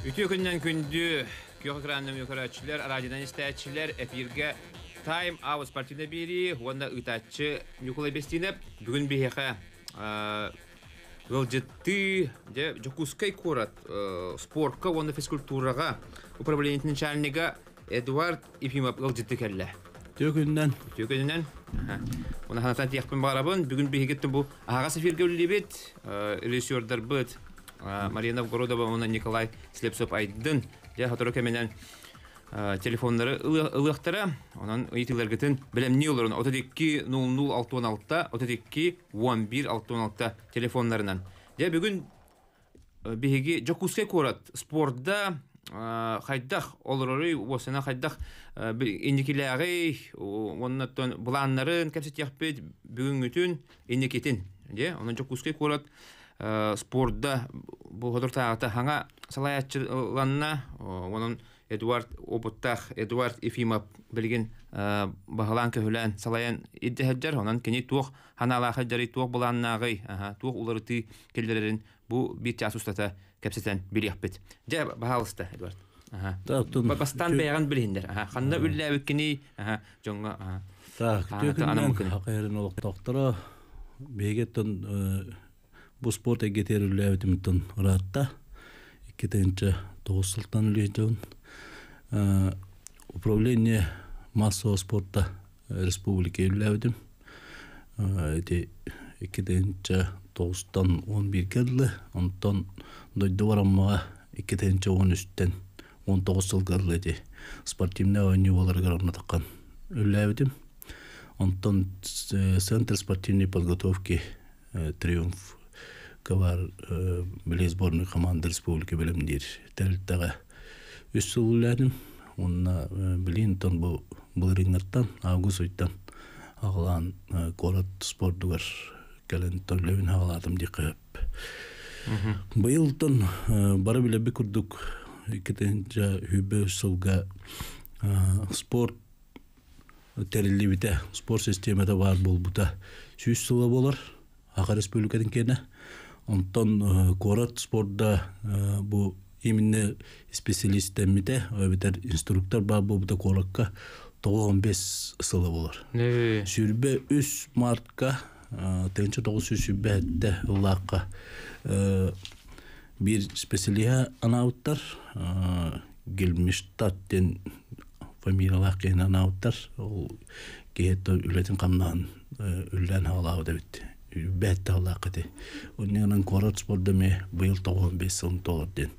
Ütü günden gündü köy ekranını yukarıçılar, radyodan istəyiciler efirge Time Out Sportivne biri, onda ıtaçı Nikolay Bestinep bugün bir heka Гылжытты, де жокускай корат спортка, онда физкультураға управление начальника Эдуард Ефимов гылжытты келле. Төкүндөн. Оны ханатан тияқпен барабын, бүгін бейгеттім бұл ағас эфирге үлебет, режиссердар бұд, Мария Новгородова, оны Николай Слепцов айдын, де хатыры кәменен телефонлары ылықтары, онан ұйтыларғытын білем не оларын, 32-00-616, 32-11-616 телефонларынан. Де бүгін бейге жокускай корат спортда қайдақ олырары, осына қайдақ индекелері, оннаттан бұланларын кәпсет яқпет бүгін үтін индекетін. Онан жокускай корат спортда бұл қадыр тағыта хаңа салаятчыланна, онын Эдуард Обуттах, Эдуард Ефимов білген бағалан көхілән салаян иддіхәджар, онан кені туқ ханалақыджары туқ бұланнағы, туқ уларыты келдерерін бұл бір час ұстата кәпсетен білі әппет. Жа бағалысты, Эдуард. Бастан бәйған білгендер. Қанда үлі әбіккені жоңға. Төкіннен хақайрын олық тоқтыра бейгеттен бұл спорт әгетер үлі әбітіміттен ұратта. Кетенче 9 сылтан үлі жауын. Управление массового спорта республики үлі әбітім. Кетенче 9-тан 11 кәділі. Онтан дойды барамаға кетенче 13-тен 19 сыл кәділі. Спортивне ойны оларға орна таққан үлі әбітім. Онтан Центр спортивной подготовки «Триумф» кавар биле сборной команды республики белемдир тәлтәгә үсүлләдем. Онна билинтон бу рингнаттан август айдан агылан город спортугар келен төрлөбүн агаладым дикеп. Быйылтын бары биле бик күрдүк икетенче хүбө сылга спорт терилибите спорт системада бар болбута 100 сыла болар Ака республикадан кене. Онтон город спортда бу именно специалисттемите, өбетер инструктор бар болбута коракка 15 сылы болар. Сүрбе 3 мартка тенче 9 сүрбе этте улакка бир специалия анауттар Гелмиштаттен фамилиялакын анауттар ол кето үлетин камнан үллән халау дебит. Бәтті алақыды. Оннан город спорда ме быйыл 15 сылын толырден.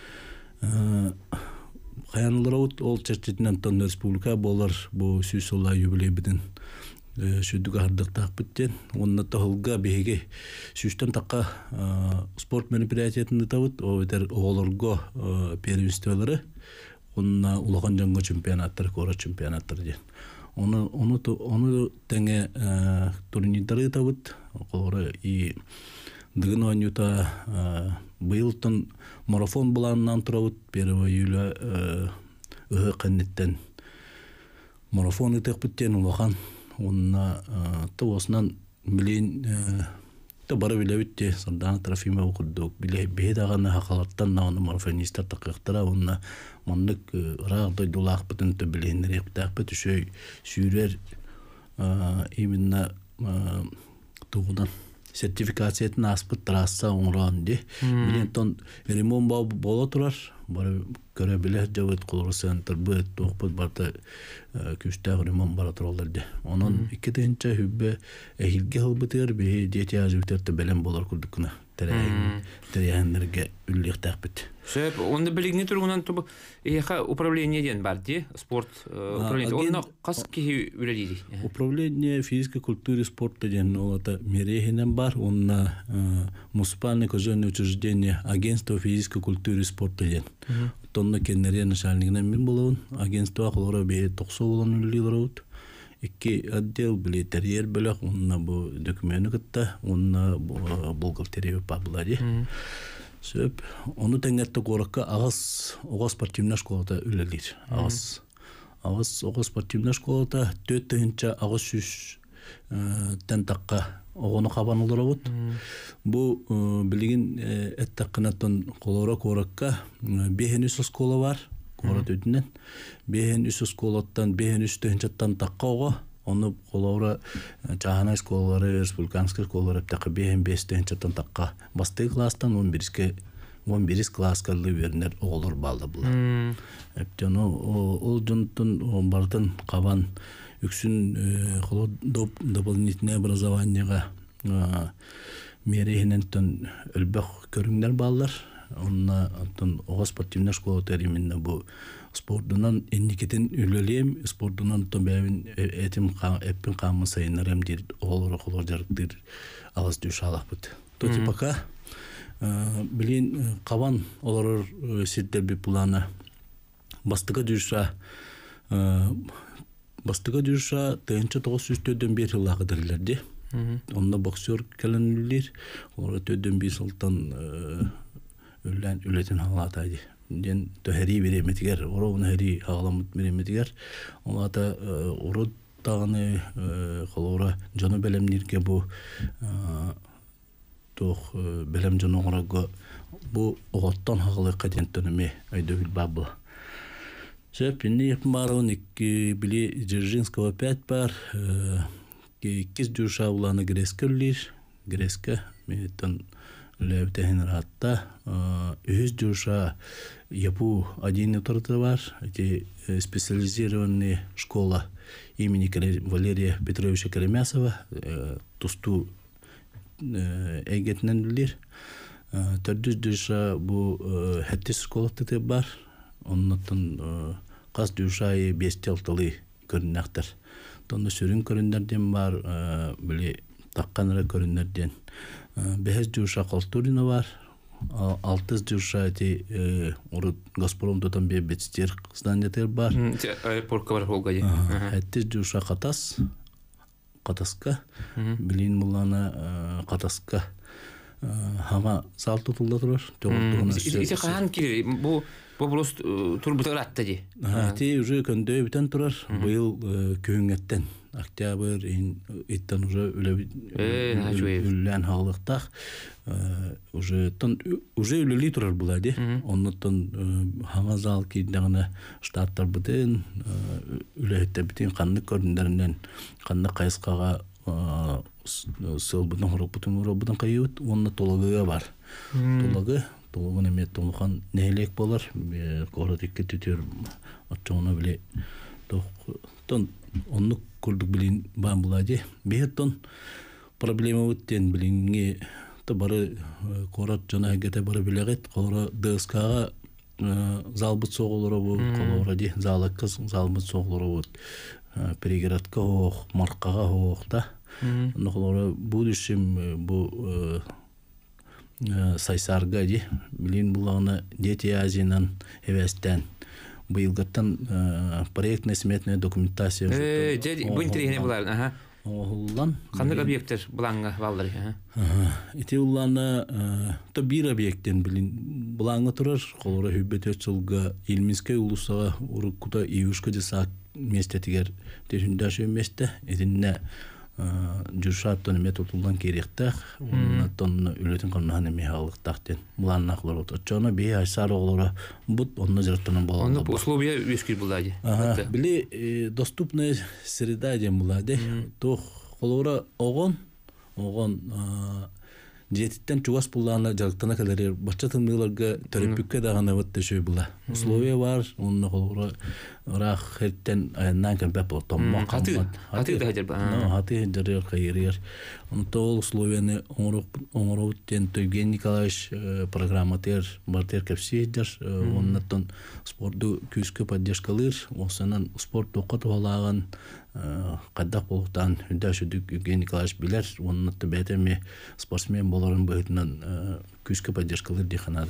Қаянлыраут ол чәрчетінен тон республика болар бұл сүйсіла юбилей бідін сүдігі ардық тақпыттен. Онна тағылға бейге сүйстен таққа спорт мероприятиятынды табыт. О өтер оғылырға первенстволары. Онна улақан жаңға чемпионаттар, город чемпионаттар ден. Onu тәңе турнирдары табыт. Қолары и дығын ойнюта бұйылтын марафон бұланынан тұрауыт. 1 июля ұғы қаннеттен марафон ұтық біттен ұлақан. Онына осынан білейін бары біле бітте. Сандана Трофима оқырдық. Бейд ағаны хақалаттан науны марафонистар тақықтыра. Онына мандык рағдай дулақ бітін білейінер ептақ біт үшөй сүйрер именно туғыдан сертификациятын аспыт трасса оңыран де. Білентон ремон бола тұрар. Бары көрі білер жауыт қолыры центр бұд, тоқпыд барды күштәғ ремон бара тұралар де. Onun 2-тенче хүббе әйілге ғылбытыр, бейі дети ажуытерді бәлем болар күрдікіна. Тәрәйінлерге үллеқ тәқпіт. Сөп, онда білігіне тұрғынан тұбы управление ден бар де, спорт управление. Онда қас кейі үлелейді? Управление физической культуры спорта ден олата мерехінен бар. Онда муниципальное казенное учреждение агентство физической культуры спорта ден. Тонна кеннерия начальнигінен мен болуын. Агентство ақылғыра бейі 90 болан үлелейлер ауыд. Iki отдел были терьер белях, он на бу документы катта, он на бухгалтерию паблади. Сөп, оны тәңгәтті коракка агас спортивная школада үлелер. Агас спортивная школада 4-тенче агас тен таққа оғыны қабан олар бұд. Бұл білген әттаққынаттан қолора қораққа бейін үсі скола бар, қорат өтінен. Бейін үсі сколаттан, бейін үсі төхіншаттан таққа оға, оны қолора жағанай сколалары, республиканскер сколалары әптақы бейін бейін төхіншаттан таққа басты кластан 11 класскалы вернер оғылыр балды бұл. Әптен ол жонтын бартын қабан үксін қолы дополнительное образованияға мерейінен өлбәқ көріңдер балдар. Онна оға спортивна школа тәримінна бұл спортынан енникетін үлелем, спортынан бәвін әппін қамын сайынар әмдер оғылыр қолыр жарықтыр алас дөш алақ бұд. Тоти пока білен қабан олар сеттер бі планы бастыға жүрша тәйінші 904-ден бер жылағы дірлерді. Онда боксер кәлінілер, олар 4-ден сылтан өлетін ағалатайды. Ден төһәри береметігер, оруғын әри ағаламыт береметігер. Олата ору тағыны қолуыра жоны бәлемнерге бұл тоқ бәлем жоны оңырағы бұл оғаттан ағалы қаденттініме айды үл бабы. Пенне епін баруын біле Дзержинского 5 бар, кез жүрша ұланы Грескі үлер, Грескі меттен үләбітәхін ратта, өз жүрша япу один тұрды бар, специализированный школа имени Валерия Петровича Карамясова, тұсту әйгетінен үлер. Төрдіз жүрша бұл әттес школаты бар, оннаттың қас дүшайы 5-6 көріннәқтір. Тонды сүрін көріндерден бар, біле таққаныра көріндерден. 5 дүша Қалтурина бар, 6 дүша Газпром тұтан бетістер зданетер бар. Аэропортқа бар қолға. 7 дүша Қатасқа, білейін мұланы Қатасқа. Хама сал тұтылда тұрар. Ите қаған келер? Бұл просто тұрбытығыр атты де? Те уже көндей бітен тұрар. Бұл күйіңеттен. Октябрь, иттен уже үллән халықтақ. Уже үлілі тұрар бұла де. Оннаттан хама зал кейдіғына штаттар бітен, үләйттер бітен қанды көріндерінен, қанды қайысқаға сылбытын ғұрықпытын ғұрықпытын қайыуыт, онына толығыға бар. Толығын әмет толыған нәйлек болар. Қорат екі түтер атчауына біле. Онны күрдік білін бан бұлады. Бейттен проблема өттен білінге бары қорат жана әгеті бары білеғет. Қолыра ДСК-ға залбыт соғылыры бұл. Қолыра де залбыт соғылыры бұл. Перегератқа оқ, марқаға оқта. Нұқылары бұл үшім бұл сайсарға де. Білін бұлағына Дети Азиянан әвәстен. Бұйылғаттан проектно-сметная документация. Бұл интерегіне бұларын? Оғылан. Қандық объекттер бұлаңға балдары? Эти ұлланы бір объекттен білін бұлаңға тұрар. Қолыра хүббет өтсілға Елминскай ұлысаға ұрыққыта июшқа десақ местетігер тешіндашы месте. Едінне жүршаттан әмет ұтылдан керектәқ. Оннаттан үлетін қаннаған әме халықтақтен. Бұланын ақылар отыр. Чоны бей айсар оғылары бұд, онна жырттанын болғанда. Онны условия өскер бұлады? Біле доступная среда ден бұлады. Тоқ қолуыра оғын жетіттен чуғас бұллағына жалықтана кәлерер. Бақча тыңдыларға төріппікке дағана өтті шөй бұла. Условия бар, онына қолуыра рақ херттен айыннан кәмпәп бұл. Хаты да хәдер ба? Хаты хәдер қайырыр. Онында ол условияны оңырауыттен Евгений Николаевич программатер бартер кәпсі хәдер. Оннаттан спорты күскі поддержкалыр. Осынан спорт тоқыт олаған қаддақ болуқтан үндәшүдік Евгений Николаевич білер. Оннатты бәтеме спортсмен боларын бұғытынан күскі поддержкалыр дейханады.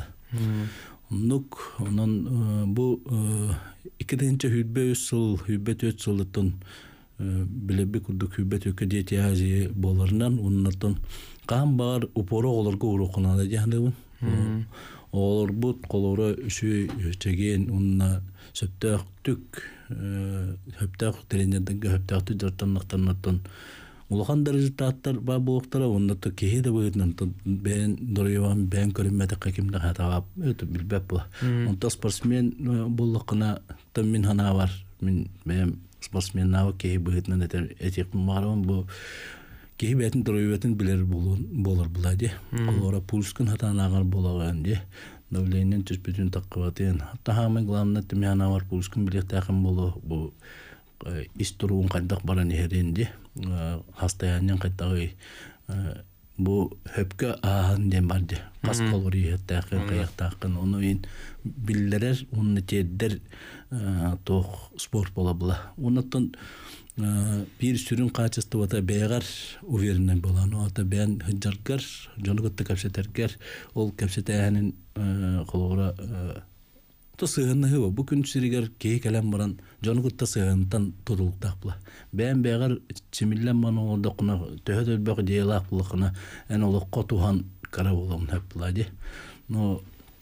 Онын бұл 2-нче хүлбе өссіл, хүлбет өтсілдіктін білебі күрдік хүлбет өкі Дети Азия боларынан, онынлардың қан бар ұпоры оларға ұрықынады дейханығын. Олар бұд қолары үші өтеген, онына сөптәқ түк, сөптәқ тренердіңгі сөптәқ түк жартанлықтарнаттың улахан результаттар ба болуктара оннотто кеһи да быытнан бен дорыйван бен көрүммете какимда хатаап өтө билбеп була. Онто спортсмен боллукуна томмин хана бар. Мен спортсмен нава кеһи быытнан этек марам бу кеһи бетин дорыйватын билер болор булади. Олора пулскын хатанагар болаган ди. Давлениен түспүтүн таккыбатын. Тахамы главный тмяна бар пулскын билектакын болу бу исторун кайдак баран эренди. Хастаянын кайдагы бу хөпкө аан дем барды. Кас колори такын каяктакын ону ин биллерер уну теддер тох спорт бола була. Онуттан bir sürün kaçıstı vata beğer uverinen bolan o ata ben hıccargar jonugutta kapseterger ol kapsetehanin kolora to sığını hıva bugün sürüger key kalem baran jonugutta sığıntan tutuluk tapla ben beğer çimillen bana orada kuna töhödöl bak diyalak bulakına en olu kotuhan kara bolam heppladi no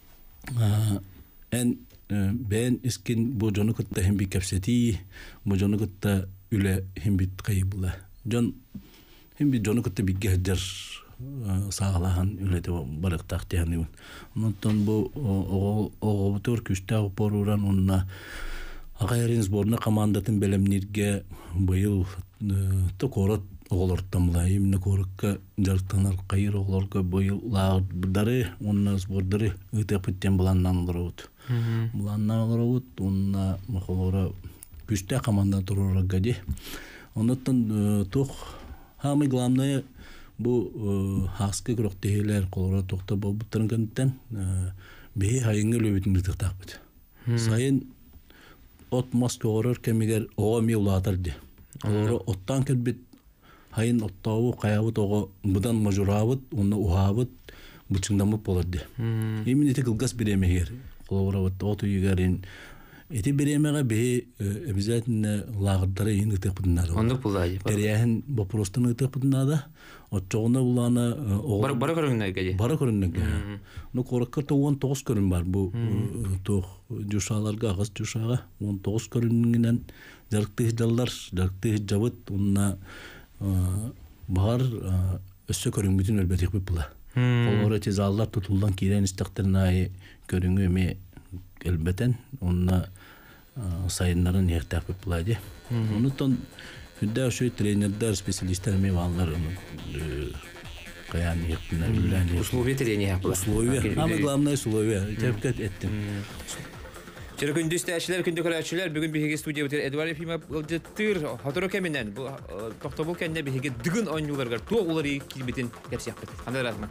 en ben iskin bu jonugutta hem bir kapseti bu jonugutta üle hem bir kayıbla. Jon hem bir jonu kutu bir gehder sağlahan üle de balık tahtiyani. Ondan bu o Türküsta poruran onna agayarins borna komandatın belemnirge bayıl tokorat oğlortamlayım ne korukka jartanar kayır oğlorga bayıl lağdары onna sporları ıtapıtten bulandan olurut. Bulandan olurut onna makolora Күстә команда турырга гәди. Оннан тох хамы главное бу хаскы гроктейлер колора тохта булып торгандан бе хайыңгы лөбүтүн тактакпыт. Сайын от Москвалар кемигер оми улатырды. Олора оттан келбит хайын оттау каябыт ого будан мажурабыт, онны ухабыт бучуңдамып боларды. Эмне текилгас биремегер. Колора оту югарин эти беремеге бе обязательно лагердары ин тепдинар. Онда булай. Теряхин вопростан тепдинада. Отчогна булана бара көрүнгөнө. Бара көрүнгөнө. Ну коракка 19 көрүн бар бу тох жушаларга агыс жушага 19 көрүнгөнөн жарыкты жаллар, жарыкты жабыт унна бар өссө көрүнгүтүн элбетик була. Олора тезаллар тутулдан кирен истактернай көрүнгөмө elbeten onunla sayınların yertap yapıladı. Ondan hüdda şu trenerler, spesialistler mi varlar onun kayan yapılan. Условия тренинга yapılar. Условия. Ama главное условия. Tebrik ettim. Çerkündüz təşkiler, kündü kıraçılar. Bugün bir hege studiya bitir. Edward Efimov ılcıttır. Hatırı keminden. Bu toxtabul kendine bir hege dıgın oyuncular var. Tuğ uları kilbitin hepsi yaptı. Qanday razman?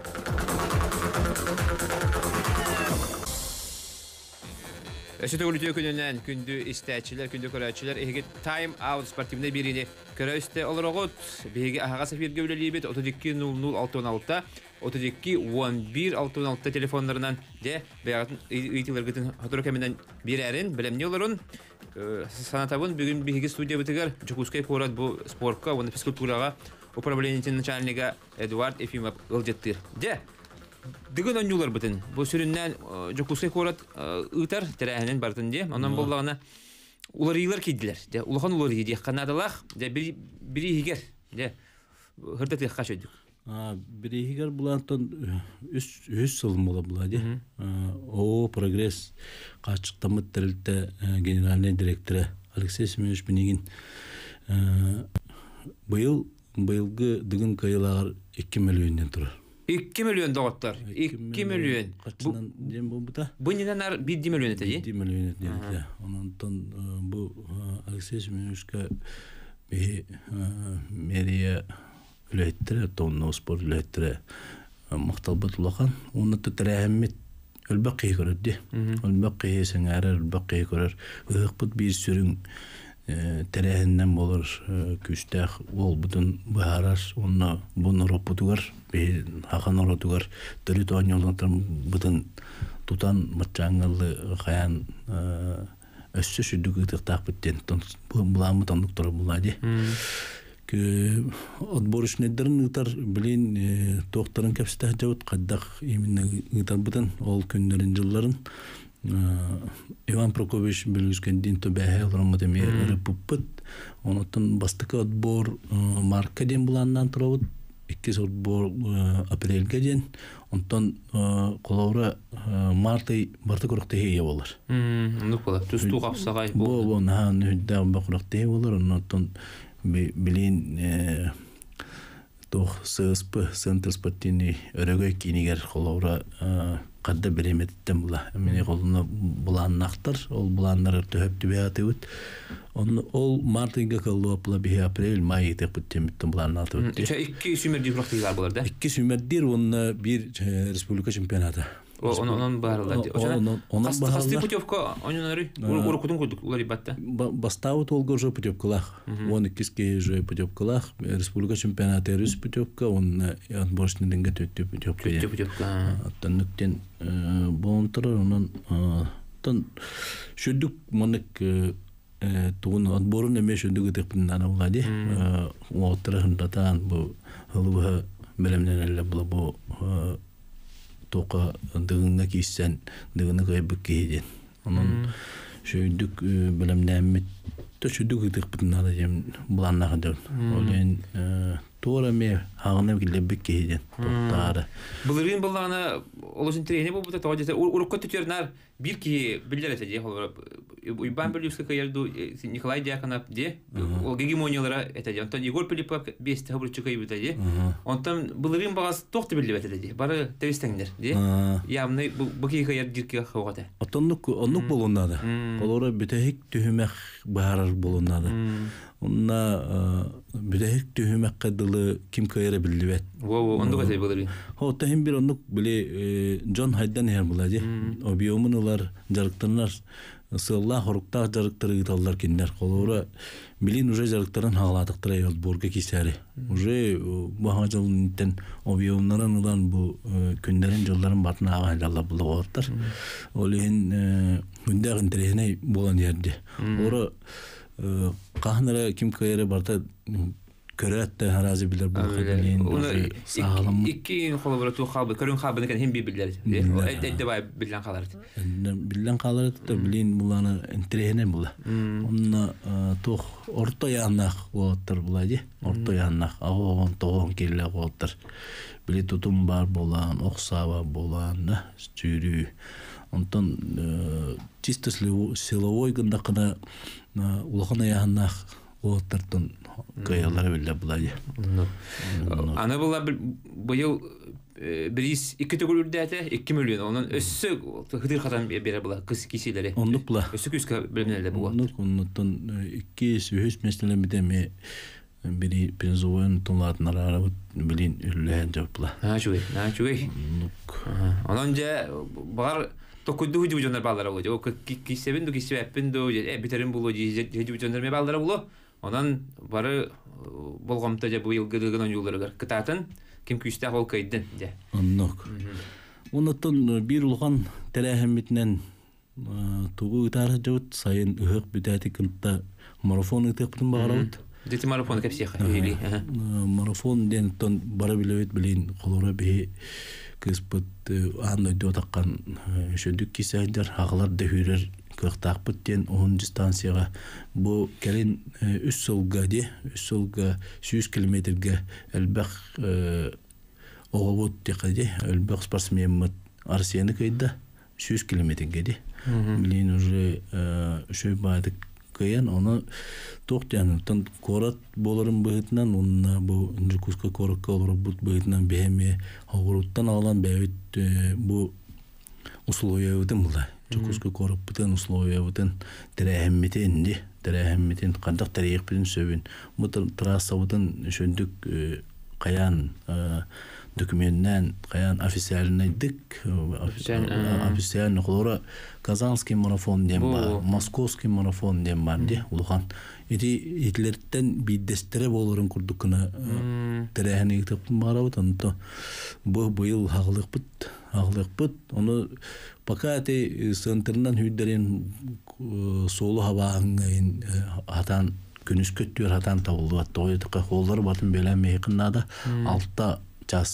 Эсете үлүтө күнүнөн күндү истәчилер, күндү көрәчилер эге тайм аут спортивный биrini көрөстө олорогот беге ага сафирге үлелибет 320066 321166 телефонларынан же бягатын ыйтылыргытын хатыр кеменден бирерин билемне олорун санатабын бүгүн беге студия битигер Жукускай порат бу спортка, оны физкультурага управлениятын начальнигы Эдуард Ефимов ылжыттыр. Же Дыгын oyuncular bütün. Bu süründen Jokusay korat ıtar terahinin bartınca. Ondan bollarına ular yıllar kediler. De ulahan ular yedi. Kanadalar de biri higer. De hırda tek kaç ödük. Biri higer bulantan 100 yıl mola buladı. O progres kaçıktamı terilde generalne direktörü Alexey Semyonovich Benigin bıyılgı dıgın kayılar 2 milyondan turur. 2 milyon doğutlar. 2 milyon. Kaçından diyeyim bu da? Bu nedenler 1 milyon etedi? 1 milyon etedi. Ondan bu Alexey Semyonovich'ka bir meriye ülettire, tonlu spor ülettire muhtalbat ulakan. Onu da terahemmet ölbakiye görürdü. Ölbakiye sengarer, ölbakiye görür. Hıqbıt bir sürün terehinden olur küstek ol bütün baharar onu bunu roputugar bir hakan roputugar dört oyunculardan bütün tutan maçangalı kayan össü şüdük tıktak bitten bu bulamı tanıkları buladı ki odboruş nederin utar bilin doktorun kapsite cevut kaddak eminne utar bütün ol günlerin yılların Иван Прокофьевич Белюскендин то бәһә рамада ме рыппыт. Онотон бастыкы отбор марка ден буланнан турабыт. 2 отбор апрельге ден. Онтон колора мартай барты корыкты хeye болар. Ну кола. Түсту капсагай бу. Бу на нүддә бакырыкты болар. Онтон билин тох ССП Центр спортивный өрөгөй кинигер колора кадда береметтен була. Мене колуна буланнактар, ол буланнар төһөп бәятыбыт. Ол мартыга кылып була бе апрель май этеп биттемиттен буланнатыбыт. 2 сүмерди практикалар булар да. 2 сүмердир онна бир республика чемпионаты. Онон баарылар. Онон Хасты путевка ойнонары урукудун курдук улар ибатта. Бастау толго же путевкалах. Он икиске же путевкалах. Республика чемпионаты рус путевка, он отборочный денге төттү путевка. Путевка. Оттанныктен бонтыр онон тон шүдүк моник тугун отборун эме шүдүк этепин ана булади. Оттырыгындатан бу хылыга белемнен эле бу тока дыгынга кийсен дыгыны кайбык кейден. Онун шөйдүк белемнәмит төшүдүк этепин ана жем буланнага дер. Олен Тораме хагына килебек кейден. Токтары. Булырын буланы олосын трене бу бута тоҗа урукка төтөрнәр бир ки билдерәтә ди холор. Уйбан Белюска каярду Николай Дьяконов ди. Ол гегемониялара әтә ди. Антон Егор Пилипов бесте хабырчы кайбы ди. Онтан булырын багас токты билдерәтә ди. Бары тәвистәңдер ди. Ямны бу ки каяр дирке хавата. Атоннук болуннады. Колора битәһик төһүмәк барар болуннады. Онна битәһик төһүмәк кадылы ким кайра билдибет. Во, онда кайсы булырын. Хо тәһим бир оннук биле Джон Хайдан һәр булади. Обиомунлар жарыктырнар сылла хоруктар жарыктыры гыталлар киндер. Колора билин уже жарыктарын хагалатыктыра Йолборга кисәре. Уже баһа жылнтен обиомнардан бу күндәрен жылларын батына агаллар булыгыттыр. Олен күндәр интерене булган ярды. Ора кахнара ким кайра барта көрәтте харазы билер булган. Сагалам. 2 коллаборатив хабы, көрүн хабыны кен һәм билер. Әйтте бай билен калар. Билен калар да билин буланы интерене була. Онна тох орто янак оттыр булади. Орто янак агон тогон келе оттыр. Били тутум бар булан, оксаба булан, сүрү. Онтон чисто силовой гындакына улахана янак оттыртын каялар биле булади. Ана була быел бирис 2 төгүлдәтә 2 миллион. Онун өссө хыдыр хатан бере була кыз кисиләре. Ондук була. Өссө күскә белемнәле була. Оннан 200 мәсьәлә бидеме бери пензоен тонлатнара билин үллән жапла. Чуй. Онан же бар токуду жондар баллары булды. О кисебин ду кисебин ду битерин булды. Жондар ме баллары булды. Онан бары болгомта же бу елгыдыгын юлларга кытатын ким күстә хол кайдын же. Оннок. Оннан бир улган тәрәһәмитнән тугу тары жот сайын ыгык бүтәти кынта марафон итеп барабыт. Дете марафон кепсеха или. Марафон ден тон бара билет билин колора бе кыспыт аны дотаккан шөдүк кисәдер хаглар дөһүрер кыктакпыттен 10 дистанцияга бу келин 3 сылга 100 километрге элбек огобот текади элбек спортсмен Арсены кайда 100 километрге ди. Билин уже шөй бадык каян оны токтянын корат боларын быгытынан онна бу инжукуска коракка олор бут быгытынан беме агыруттан алган бәйт бу условиябытын була. Жукуска корап бутан условиябытын терәһәммитен кандак тарих белән сөбүн. Бу трассабытын шөндүк каян документтен каян официальный дик официальный колора Казанский марафон дем бар, Московский марафон дем бар ди улган. Итлерден бидестере болорун курдукына терәһәне итеп барабыт. Анда бу быел хаглыкпыт. Оны пока те центрнан хүддерен солу хабааңын атан күнүскөттөр атан табылды. Тойтка коллар батын белән мекиннада 6 час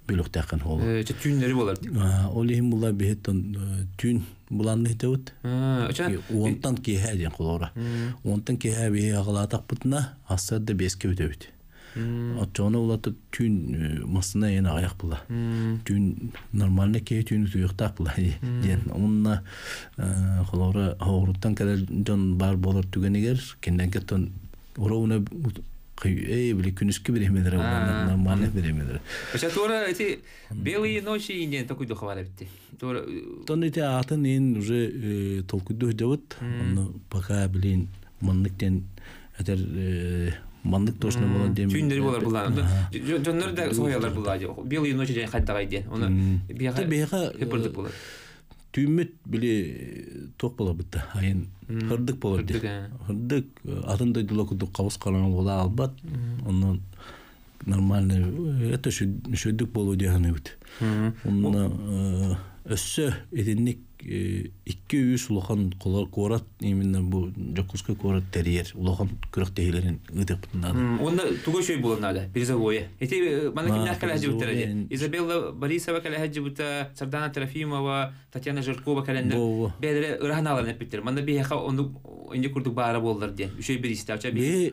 бөлөктәкән ол. Түйінлері болар. Ол ем була бехеттон түйін буланны дәүт. Онтан кеһә дигән колора. Онтан кеһә бе агылатак бутна асырда беске өтөбүт. Атчоны улаты түйін масына яна аяк була. Түйін нормальный кеһә түйін туйыктак була дигән. Онна колора авыруттан кәле жон бар болар түгенегер кендән кеттон уровна били күнүскө беремедер, нормально беремедер. Поча тора эти белые ночи инден такой духовар битти. Тора тон эти атын ен уже толкуду жабыт. Оны пока билин манныктен этер маннык точно болон дем. Түйүндөр болар булар. Жоннор да соялар булар. Белые ночи жан кайдагай ден. Оны бияга эпирдик болар. Түймет биле ток бола битти. Айын хырдык болар ди. Хырдык атындай дулокудук кабыс калган бола албат. Онун нормально это шөдүк болуу дегени бит. Онун өссө этинник 200 улахан корат именно бу жокуска корат терьер улахан күрөк тейлерин ыдып бутнады. Онда тугой шөй болонады. Призовое. Эти мана кимдер кале жибуттер. Изабелла Борисова кале жибутта, Сардана Трофимова, Татьяна Жиркова календер. Бедре ыраханаларын эпиттер. Манда бияка онду инде курдук баара болдур ди. Үшөй бир истача бир.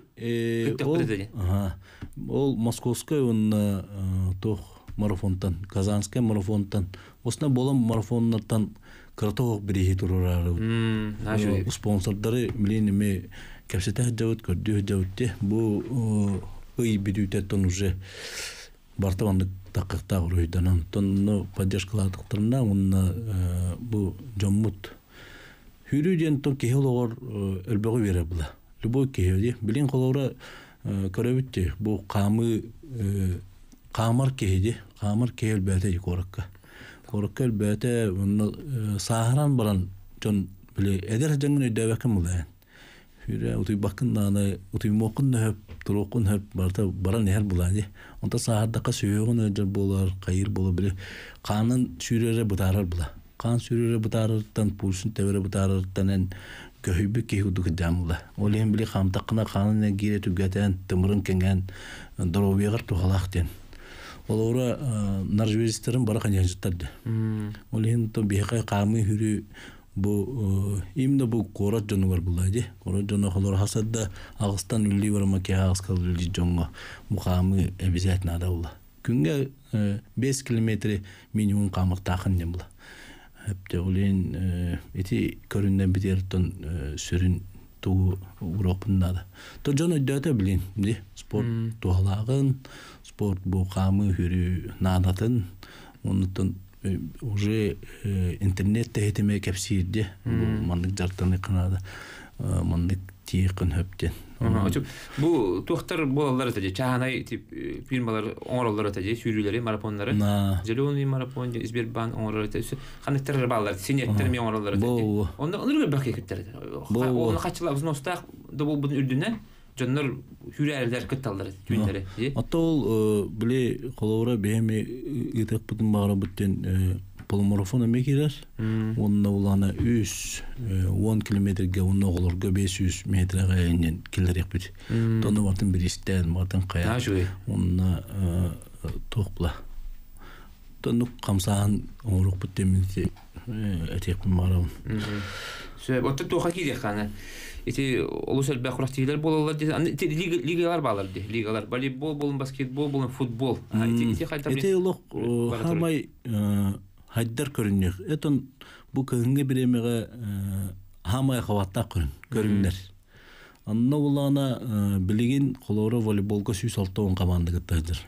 Ол московская он тох марафонтан, казанская марафонтан. Осна болом марафоннардан картоок бирихи турурары. Спонсордары милениме кепсете жабыт көрдү жабытте. Бу ый бидүтеттен уже бартавандык такыкта уройданан. Тонно поддержкаладыктарына онна бу жоммут. Хүрүден то кехологор элбөгө бере була. Любой кехеди билин колора көрөбүтте. Бу камар кехеди. Камар кехел бәте коракка. Korkal bete saharan baran jon bile eder jangını dövekəm ulan. Hüre utuy bakındanı utuy mokun hep turokun hep baran her bulan. Onda saharda kasıyorun öder bolar, kayır bolar bile kanın sürere butarar bula. Kan sürere butarardan pulsun tevere butarardan en köhübü kehuduk jamula. Olem bile kamtakına kanın gire tügeten tımırın kengen dorovigar tuhalakten. Олора наржвестерин барахан яжыттарды. Олен то бехай камы хүрү бу имне бу корат жонугар булайды. Корат жону холор хасадда Агыстан үлли барма ке Агыскал үлли жонго мухамы обязательно ада була. Күнгө 5 километр минимум камык такын дем була. Хепте олен эти көрүндөн битерден сүрүн туу уропунда. То жону дөтө билин, ди спорт туалагын спорт бу камы хүрү наадатын онутун уже интернетте этеме кепсирди мандык жартаны кынады мандык тиекин хөптен бу тухтар болалар эте чаанай тип фирмалар оңроллор эте сүйрүлөрү марафонлары зеленый марафон Сбербанк оңроллор эте каныктар балдар синеттер ми оңроллор эте онда онур бак экиптер оны качылар взностак добул бун үрдүнөн жоннор хүрәләр кытталар түнләре. Атол биле колора беме итеп бутун багыра буттен полумарафон эмекелер. Онна улана 10 километрге онна олорго 500 метрге инен келерек бит. Тоны бартын биристен, бартын кая. Онна токпла. Тону камсан оңрук буттеминти этеп марафон. Отто тоха киде кана. Эти улусал бахурактилер болалар ди. Лигалар балар ди. Лигалар волейбол болун, баскетбол болун, футбол. Эти кайта эти лох хамай хайдар көрүнөк. Этон бу көнгө биремеге хамай хаватта көрүнөр. Анна улана билеген колора волейболга 106 команда каттадыр.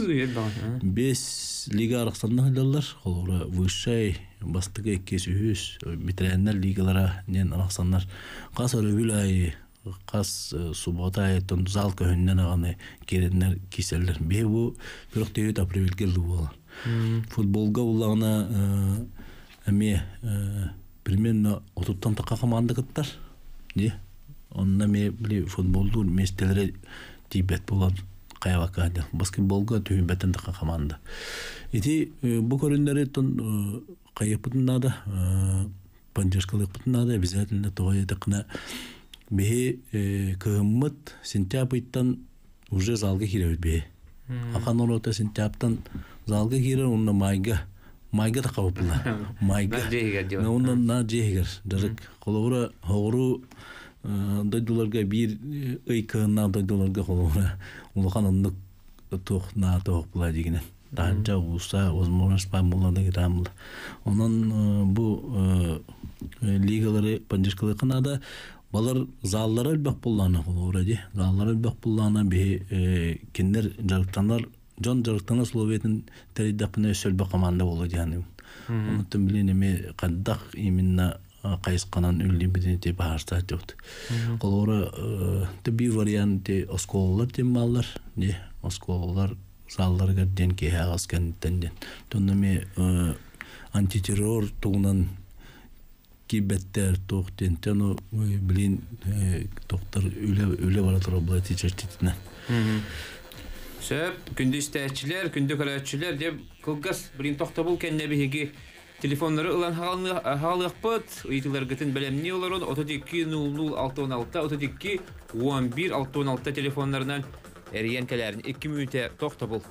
5 лига арасында халалар колора высшай бастыгы 200 битренер лигалара нен арасандар. Кас өлүлай кас субота тон зал көннөн аганы керенер киселер. Бе бу 1 апрелге лула. Футболга улана эме примерно 30 така команда каттар. Ди онна ме били футболду местелери тибет болот каявакада баскетболга түйбетен така команда. Эти бу көрүндөрү тон каяпытында поддержкалыпытында обязательно тое такна бе кыммыт сентябрьтан уже залга киребит бе. Ахан орота сентябрьтан залга кирер онна майга такапыла. Майга. Онна на жегер. Дарык колора хогру дойдуларга бир ыйкына дойдуларга колора. Улахан оннук тохна тохпла дигенен. Данча уса возможность памулада грамла. Онон бу лигалары панжышкалы канада балар заллары бак буллана колора ди. Заллары бак буллана бе киндер жарыктанар Жон жарыктана Словетин теридапны сөлбө команда болду дияны. Онтон билен эме каддак именно кайысканан үлли биденте баарса жокт. Колора тиби варианты осколалар темалар, не осколалар залларга ден ке агаскен тенден. Тоннаме антитеррор тугунан кибеттер токтен тону билин токтор үле баратыр облати чечтитне. Сөп, күнді істәтчілер, күнді көрәтчілер деп қылғас бірін тоқта бұл кәнне бігеге телефонлары ұлан хағалық бұд, ұйтылар ғытын бәлемне оларын 32-00-616, 32-11-616 телефонларынан әріен кәләрін 2 минуте тоқта бұл.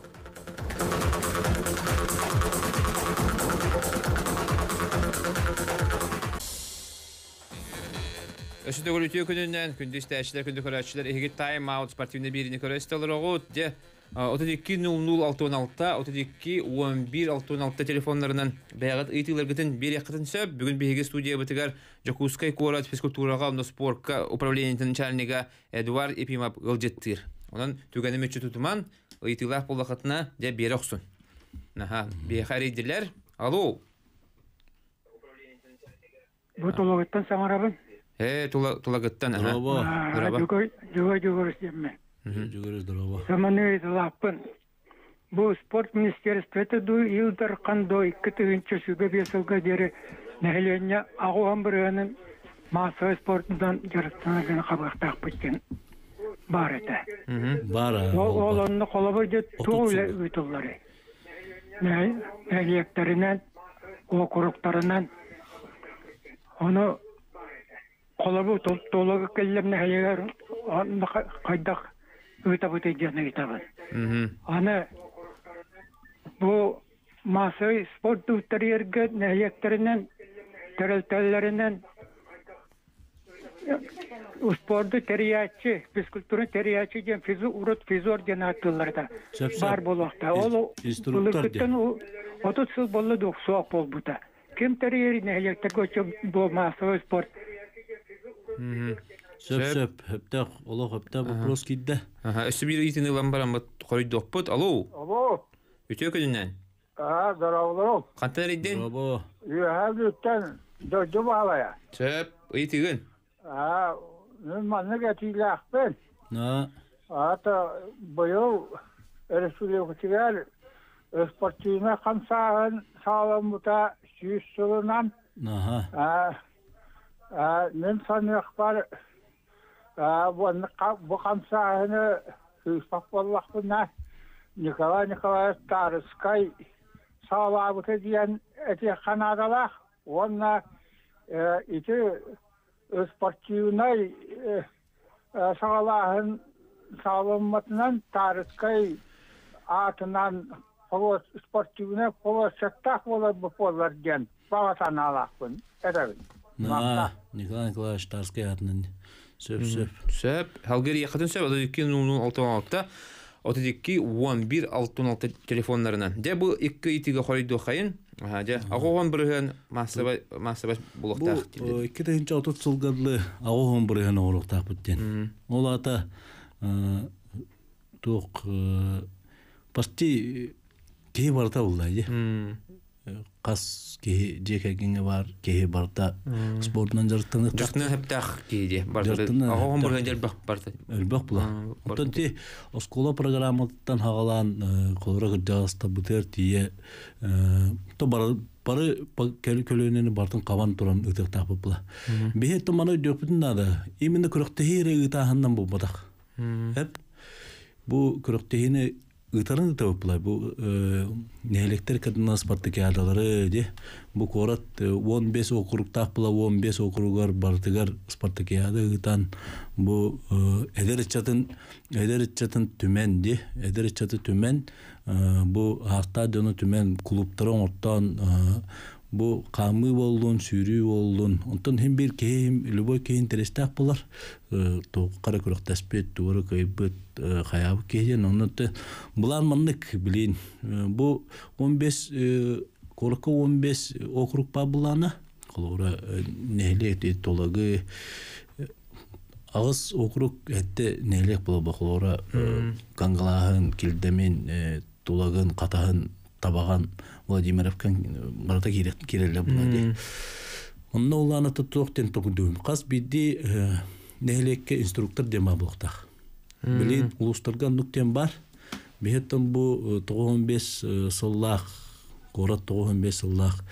Өсіді көріті күнінен күнді істәтчілер, күнді көрәтчілер егет тайм-аут спортивіне біріне көрәстелер оғыт, 32-00-616, телефонларынан бәғыт ұйтылар ғытын бір яқытын сөп, бүгін бейге студия бұтығар Жокускай Корат физкультураға, спортқа управлениетін начальнига Эдуард Епимов ғылжеттір. Онын түгені мүтші тұтыман ұйтылар болақытына де бері оқсын. Бейхар еділер. Алло. Бұл тұлағыттан саңарабын? Тұлағыттан. Жүгір істеммен. Саманы лапын. Бұл спорт министерстветі ду илдар қандой кітігінші сүгі бесілгі дері нәйленне ағуан бірінің массовый спортындан жарықтанығын қабақтақ біткен бар еті. Ол онны қолабы де туғылы үйтілері. Нәйлектерінен, оқырықтарынан оны қолабы толығы келлеріне әйегер оны қайдақ өтіп өтейдені етабын. Аны бұл массовый спорт дүттері нәйектерінен, тәрілтәлерінен спорты терiyatçı, физкультурын терiyatçı ден физор ден аттыларда бар болуақта. Ол бұлыргіттен 30 жыл болы соқ бол бұта. Кем терiyeri нәйектер көчі бұл массовый спорт? Сөп, хөптәк, олық хөптәк вопрос кидді. Өсі бір итіні ламбаран бұт қойды оқпыт. Алло. Алло. Өте өкілінен? Дарауылырым. Қантар еден? Браво. Үйәліктен дөді балая. Сөп, ұйтығын? Мен манны кәтейлі ақпен. Ата бұйыл республикатығар спортивна қамсағын сағылым бұта 100 жылынан. Мен санық бар бұл қамсағыны ұйспақ болуақпына Николай Николаев Тарыскай сағылабыты дейін әте қанадалақ. Онна ити спортивнай сағылағын сағылыматынан Тарыскай атынан спортивнай полосеттақ болар бұполар ден бағатан алақпын. Әдәбін. Николай Николаевич Тарыскай атынан сөп. Сөп. Халгeri яқытын сөп. 32-00-616, 32-11-616 телефонларынан. Де бұл 2 итігі қойды қайын. Ағуған бірген массабай болуқтақ. Бұл 2-30 жылғадылы ағуған бірген оғылықтақ бүттен. Ол ата тоқ пасти кейі барта олайды. Қас кейі жекегіңе бар, кейі барта спортынан жарықтаны. Жақтыны әптақ кейде. Ағуған бірген жәрбақ барта. Әлбақ бұла. Онтан те оскола программаттан хағалан қолыра ғыржағыста бұтер тие бары көлөнені бартын қаван тұран ұтықтақ бұла. Бейет тұманы өйдөпітін ады. Именно күріқтехері ұтағынан бұл бадақ. Бұл күріқтехені ытарын ытабыплай бу нелектер кадына спартакиадалары де бу корат 15 округтак була 15 округар бартыгар спартакиада ытан бу эдерчатын түмен де эдерчаты түмен бу стадиону түмен клубтарын оттан бу камы болдун сүйрүү болдун онтон хем бир кем любой кем интерестак булар то кара көрөк таспет тууру кайбыт хаябы кеен онуты булан мандык билин бу 15 корко 15 округ па булана колора нелети толагы агыс округ этте нелек була баколора кангалахын килдемен толагын катагын табаган Владимировкан барата кирелле булады. Онна уланы токтен тогдум. Кас бидди нехлекке инструктор дема булактак. Билин улустарган нуктен бар. Бехеттен бу 95 сыллах, город 95 сыллах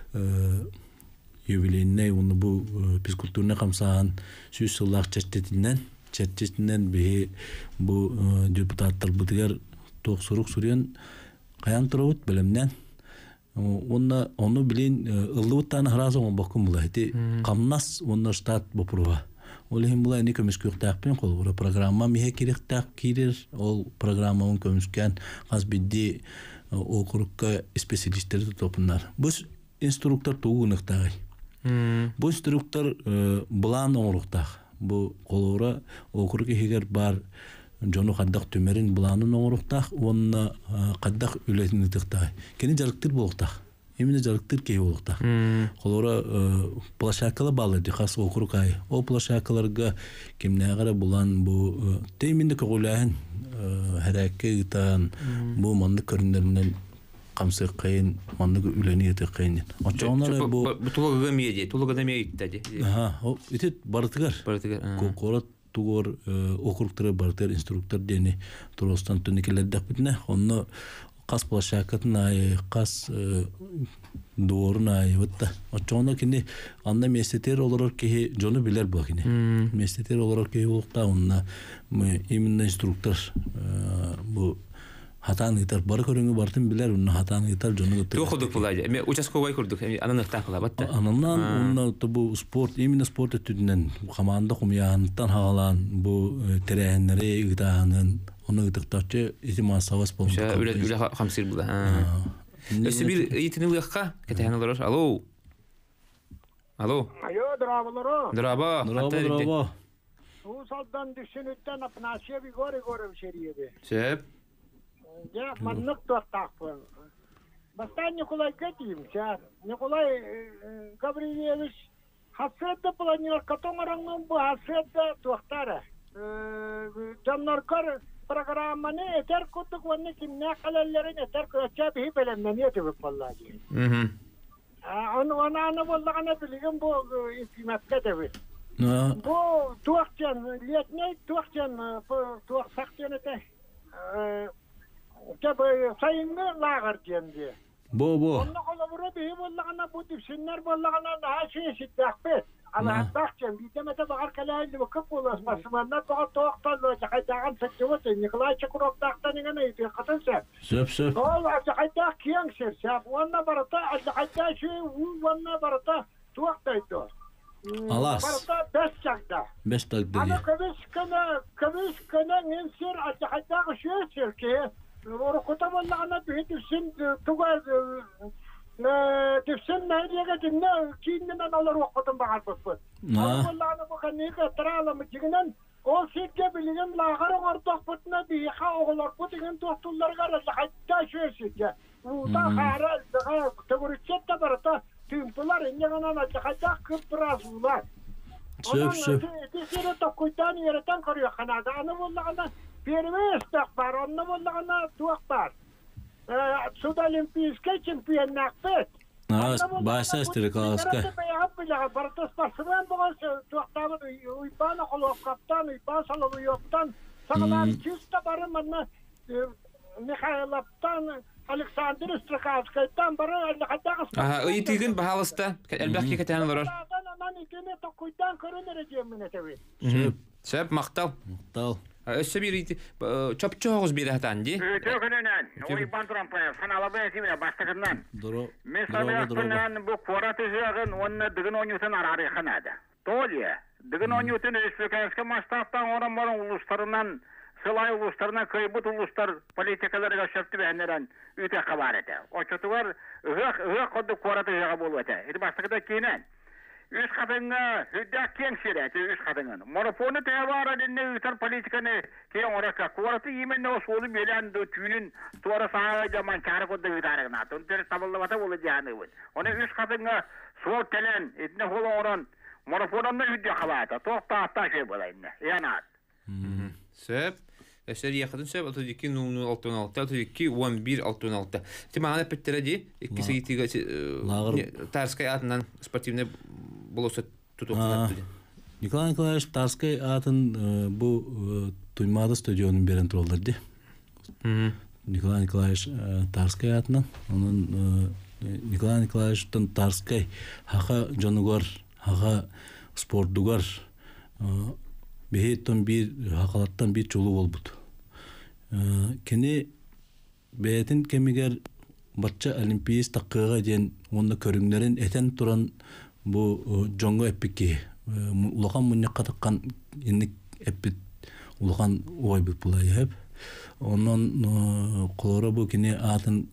юбилейне уну бу физкультурна камсаан 100 сыллах четтетинен бе бу депутаттар бутыгар токсурук сурен каян турут билемнен onu bilin ıllıvıttan harazım bakım bulaydı. Kamnas onlar stat bopruva. Olihim bulay ne kömüs köktağın kolu. Programma mihe kiriktak kirir. Ol programmamın kömüsken az biddi okurukka spesialistleri de topunlar. Bu instruktör tuğunıktağay. Bu instruktör bulan oğurluktağ. Bu kolora okuruk ehiger bar Jonu kaddak tümerin bulanın oğurluktağ. Onunla kaddak ületiniktağ. Kendi jarıktır buluktağ. Emine jarıktır key buluktağ. Kolora plaşakalı bağlı. Dikas okuruk ay. O plaşakalarga kimneye gara bulan bu teminde koğulayan herake gıtan bu mandık körünlerinden kamsı kayın mandık üleni yeti kayın. Açağınlar bu... Bu tuluğa gömeyedi. Tuluğa da meyedi dedi. Ha, o iti barıtıgar. Korat tuğur okurukları barıtıgar instruktör deni turostan tünnikiler dakbitine. Onu kas plaşakatın ay, kas doğurun ay. Açağınlar kendi anda mesleter olarak ki jonu bilir bu kine. Mesleter olarak ki olukta onunla eminle instruktör bu hatan gitar barı körüngü bartın biler onun hatan gitar jonu gitar. Toxuduk bulaydı. Me участковый kurduk. Ananıqta qala batta. Anandan onunla bu sport eminle sport etüdünden komanda kumyandan hağalan bu terehenleri gitanın onu gitaktaçı ihtimal savas bolmuş. Öyle hamsir bula. Öse bir eğitini uyakka ketehen olur. Alo. Alo. Ayo dravaları. Draba. Usaldan düşünütten apnaşya bir gore bir şeriyedi. Sep. Ya manlık tortakpın. Bastan Nikolay Ketiyim şer. Nikolay Gabrielevich hasrette planıyor katongaranın bu hasrette tortarı. Canlarkar programını eter kutuk vanne kim ne kalallerin eter kuraçça bir belemden yetibik vallahi. Onu ana vallahi bilgin bu hükümet devi. Bu tuğçan liyetne tuğçan tuğ sakçanete tabi sayını lağır diye. Bu. Onunla kolabora bir vallahi bu dipsinler vallahi daha şey şiddetli. Allah bakçam bitemete bakar kalaylı bakıp olas basmanlar toğtan çakaydan seçiyorsa Nikolay Çakurov'tan ne diyor katılsa. Söp. Ola çakaydan kiyan serse. Onunla barata çakaydan şey onunla barata toğtaydı. Alas. Barata 5 dakika. Ama kavis kana ensir çakaydan şey ki Orkuta vallahi bir düşün tuğaz düşün nereye gidin kinden alır okutum bakar bu. Vallahi bu kanı katralı mı çıkınan o şirket bilgin lağarın ortak putuna bir ha oğullar putin tohtumlar garası hatta şöyle bu da haral da tugurçet barata tümpular inyanana hatta kıprasılar. Söp. Tisere tokuytan yerden karıyor kanada anı vallahi Первый стакбар, он на волна туакбар. Сюда олимпийский чемпионат пет. Баса стрекаласка. Я била, барта спортсмен был, туактан, уйбана холов каптан, уйбан салов уйоптан. Сагалан чисто бары манна Михайловтан, Александр Стрекалскайтан бары хатагас. Ыйтыгын бахалыста, элбәкки кетән олар. Анан икене токуйдан көрөнөр жемине теби. Сөп мактал. Össe bir çöpçoğuz bir hatan di. Tökünenen, oy bandurampaya, sanalı bensimine baştakından. Mesela yapılan bu kuratıcıların onunla dıgın oynuyorsun ararı kanadı. Doğruya, dıgın oynuyorsun Respublikanska maçtaptan oran uluslarından, sılay uluslarından kıybıt uluslar politikaları gösterdi beğenleren üte kabarete. O kötü var, ıhık kodu kuratıcıga bolu ete. Edi baştakıda kinen. Üç kadını hüddak ken şireti üç kadının. Monoponu tevara dinle üter politikanı ki oraka. Kuvarası yemenle o solu belen de tüyünün tuara sağa zaman çare kodda hüdarına. Tünter sabırlamata olacağını bu. Onu üç kadını sol telen etne holo oran monoponunda hüddak kalata. Tohta hatta şey bulayın. Yanat. Söp. Eser yakadın söp 32 0066 32 11 66. Timana petteredi ikisi gitiga Tarskay atından sportivne bolosa tutuklattı. Nikolay Nikolaevich Tarskay atın bu Tuymada stadionun beren turollardı. Nikolay Nikolaevich Tarskay atından onun Nikolay Nikolaevich'tan Tarskay haqa jonugar haqa sportdugar Behetton bir hakalattan bir çolu olbut. Kene behetin kemiger batça olimpiyis takkıga diyen onda körünlerin eten turan bu jongo epiki ulakan munyakka takkan innik epit ulakan oybut bulayı hep. Ondan kolora bu kene atın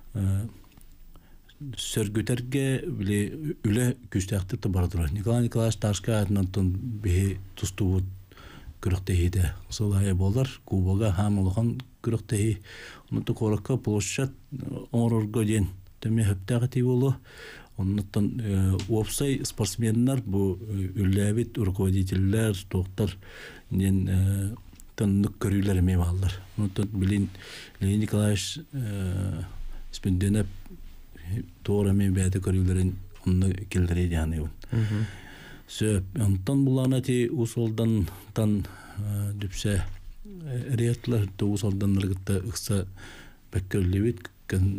sörgüterge bile üle güçlükte de baradır. Nikolay Nikolaevich Tarskay atından behe tustuğu kürüktehide. Solaya bolar, kubaga ham olakan kürüktehi. Ondan korakka ploşat ororga diyen temi heptağıti bolu. Ondan opsay sportsmenler bu ülebit, rukovoditeller, doktor diyen tanıdık körüler meyvallar. Ondan bilin Lenin Nikolaevich spindenep doğru meyvede körülerin onu kildireydi yani. Söp, ondan bulanati usoldan tan düpse riyatlar da usoldan nırgıtta ıksa bekkerlevit kan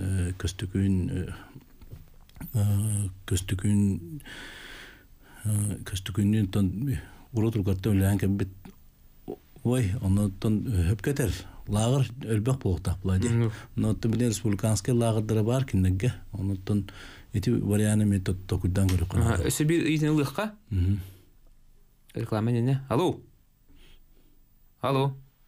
köstükün tan uroturgatta ölen kebit vay ondan hep keter lağır ölbek boltaq buladi. Notu bilen Respublikanska lağırları var kinnege ondan eti varianı metod tokudan görüp. Öse bir itin ılıqqa? Reklamen ne? Alo. Alo.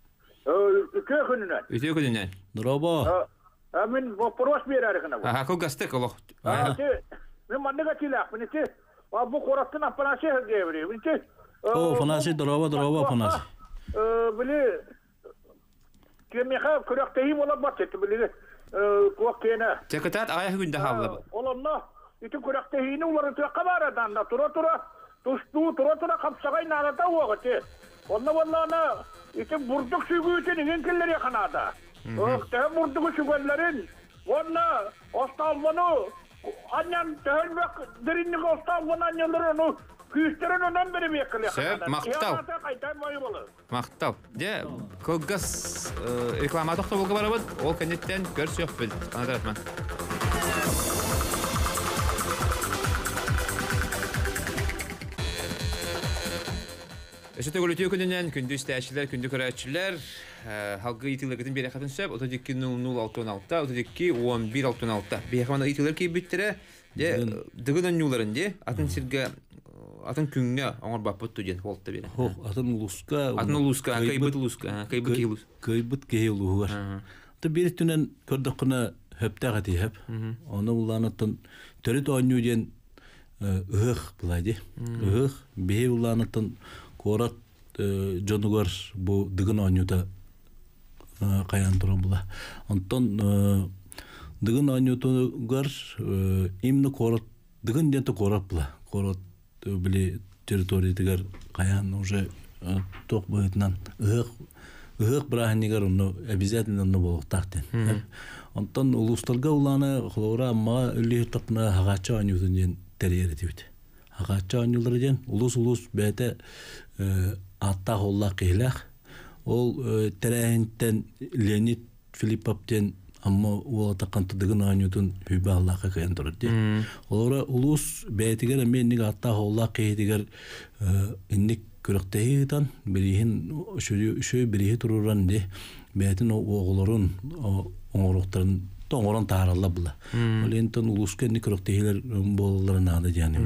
Öte gününden. Bravo. Amin bu proş bir arıkına bu. Ha, kogastek Allah. Ben mandıga tilak binti. Bu korattın apana şey gevri binti. O fanasi bravo fanasi. Bili kemiha kuraktehi wala batet bili kuakena. Çekatat ayah günde havla. Olanna itu kuraktehi nu var tu kabaradan da tura tura kapsagay narata waqti. Walla itu burduk sügütü ningen kelleri kanada. Te burduk sügüllerin walla ostalvanu anyan tehbek derinlik ostalvanu anyanlarını küsteren ondan beri bekliyor. Söp maktal. De kogas reklamatok da bolga barabad. Ol kennetten görs yok bil. Anadaratman. Eşete gölütüyor gününden kündü isteğçiler, kündü köreçiler halkı itilergetin bir yakatın söp 32 0066 32 11 66 bir yakamanda itiler ki bittire de dıgıdan yuların de atın sirge atın küngü ağır bakpıt tujen holtta biri. Atın uluska, kaybıt geyulu var. Da bir tünen kördüküne heptağıtı hep. Onu ulanıtın törüt oynuyen ıhık bulaydı. Ihık behi ulanıtın korat jonugar bu dıgın oynuda kayan duran bula. Ondan dıgın oynugar imni korat dıgın dente korat bula. Korat bile territoriyalar kayan уже tok boyutnan ıhık brahinigar onu обязательно onu boluk tahtın. Ondan uluslarga ulanı xlora amma ölü tapna hagaça oynuyorsun diyen teriyer ediydi. Hagaça oynuyorlar diyen ulus bete atta holla qeylaq ol terehinten Leonid Filippov'ten Amma o takantыдыгын анютун хүбе Аллахка кайын турды. Олора улус бәйтигер менник атта Аллах кайдигер инник көрөктәйтан бирихин шөй бирихи туруран де бәйтин оголорун оңороктарын тоңорон тааралла була. Олентон улуска инник көрөктәйлер болларын аны яны.